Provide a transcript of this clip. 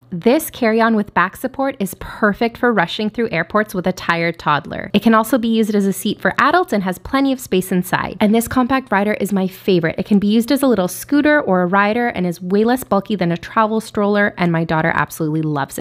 This carry-on with back support is perfect for rushing through airports with a tired toddler. It can also be used as a seat for adults and has plenty of space inside. And this compact rider is my favorite. It can be used as a little scooter or a rider and is way less bulky than a travel stroller, and my daughter absolutely loves it.